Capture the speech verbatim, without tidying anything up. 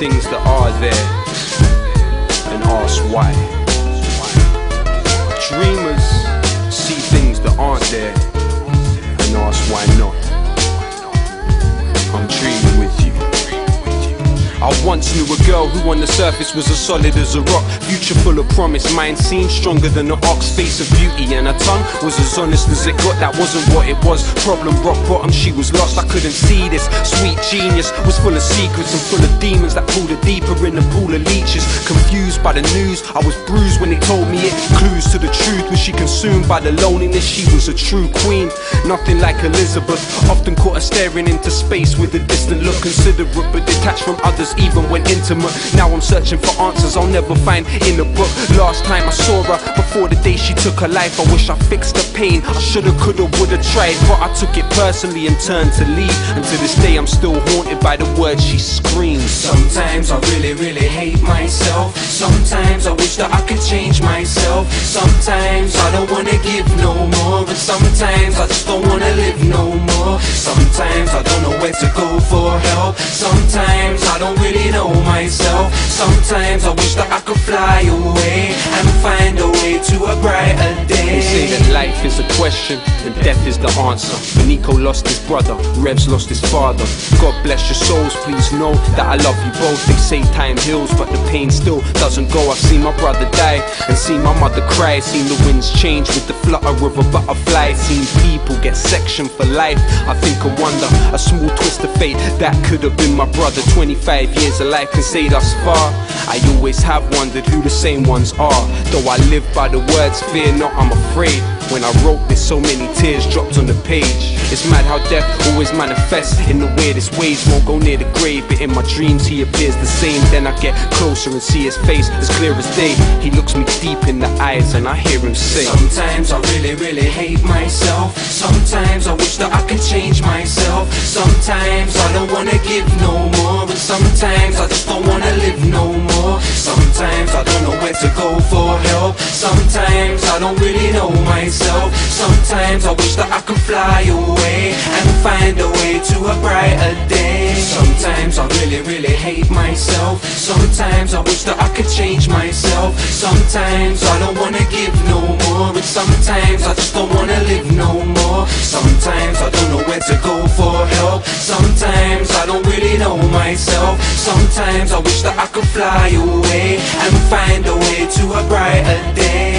things that are there and ask why. Dreamers see things that aren't there and ask why not. I'm dreaming with you. I once knew a girl who on the surface was as solid as a rock. Future full of promise, mind seemed stronger than an ox. Face of beauty and her tongue was as honest as it got. That wasn't what it was. Problem rock bottom, she was lost. I couldn't see this. Sweet genius was full of secrets and full of demons that pulled her deeper in the pool of leeches. Confused by the news, I was bruised when they told me it. Clues to the truth, was she consumed by the loneliness? She was a true queen, nothing like Elizabeth. Often caught her staring into space with a distant look, considerate but detached from others, even when intimate. Now I'm searching for answers I'll never find in a book. Last time I saw her, before the day she took her life, I wish I fixed the pain. I shoulda, coulda, woulda tried, but I took it personally and turned to leave. And to this day I'm still haunted by the words she screams. Sometimes I really, really hate myself. Sometimes I wish that I could change myself. Sometimes I don't wanna give no more, and sometimes I just don't wanna live no more. Sometimes I don't know where to go for help. Sometimes I don't really know myself. Sometimes I wish that I could fly away and find a way to a brighter day. They say that life is a question and death is the answer. Nico lost his brother, Rev's lost his father. God bless your souls, please know that I love you both. They say time heals, but the pain still doesn't go. I've seen my brother die and seen my mother cry. Seen the winds change with the flutter of a butterfly. Seen people get sectioned for life. I think and wonder, a small twist of fate, that could have been my brother. Twenty-five years of life can say thus far. I always have wondered who the same ones are. Though I live by the words, fear not, I'm afraid. When I wrote this, so many tears dropped on the page. It's mad how death always manifests in the weirdest ways. Won't go near the grave, but in my dreams he appears the same. Then I get closer and see his face as clear as day. He looks me deep in the eyes and I hear him say, sometimes I really, really hate myself. Sometimes I wish that I could change myself. Sometimes I don't wanna give no more, and sometimes I just don't wanna live no more. Sometimes I don't know where to go for help. Sometimes I don't really know myself. Sometimes I wish that I could fly away and find a way to a brighter day. Sometimes I really, really hate myself. Sometimes I wish that I could change myself. Sometimes I don't wanna give no more, and sometimes I just don't wanna live no more. Sometimes I don't know where to go for help. Sometimes I don't really know myself. Sometimes I wish that I could fly away and find a way to a brighter day.